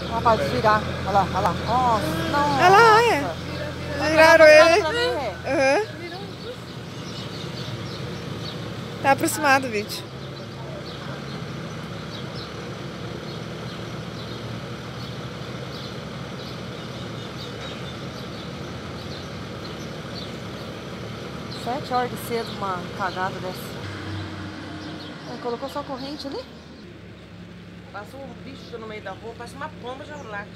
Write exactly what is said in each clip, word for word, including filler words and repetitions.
Rapaz, desvirar. Olha lá, olha lá. Nossa, não. Olha lá, olha. Viraram ele. Uhum. Tá aproximado o vídeo. Sete horas de cedo, uma cagada dessa. Aí, colocou só a corrente ali? Passou um bicho no meio da rua, parece uma pomba já late.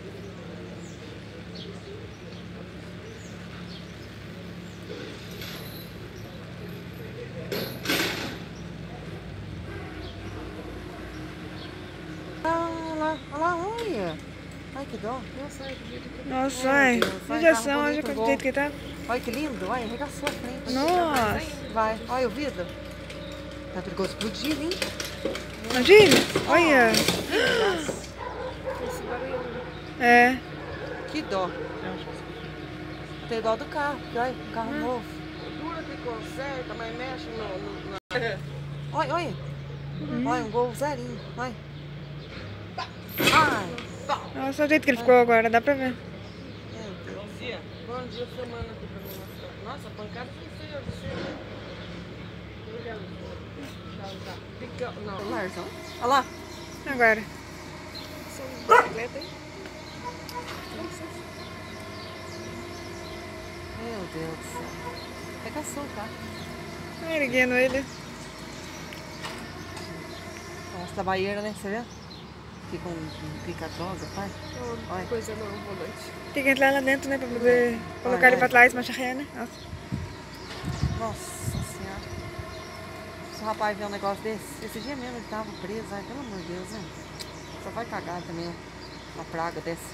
Ah, olha lá, olha lá, olha. Ai, que dó. Nossa, ai. Injeção, olha o jeito que tá. Olha que lindo, olha, arregaçou a frente. Nossa. Vai, olha o vidro. Tá perigoso explodir, hein? Imagina, olha. É. Que dó. Tem dó do carro, porque olha, um carro novo. Dura que conserta, mas mexe no... no, no... Olha, olha. Olha, um gol zerinho, olha. Ai. Nossa, o jeito que ele ficou agora, dá pra ver. Bom dia. Bom dia, filmando aqui pra mim mostrar. Nossa, a pancada foi feia, feia. Pica... Não. Larzão. Olha lá. Agora. Meu Deus do céu. Arregaçou, tá? Ai, erguendo ele. Nossa, da Baieira, né? Você vê? Fica um, um pica-droga, pai. Olha. Coisa não, volante. Tem que entrar lá dentro, né? Pra poder colocar ele pra trás, mas ré, né? Nossa. Nossa senhora. Se o rapaz vê um negócio desse, esse dia mesmo ele tava preso, ai, pelo amor de Deus, né? Só vai cagar também, uma praga dessa.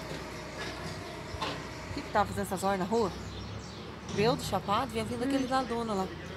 O que que tava fazendo essas horas na rua? Veio do chapado, vinha vindo aquele da dona lá.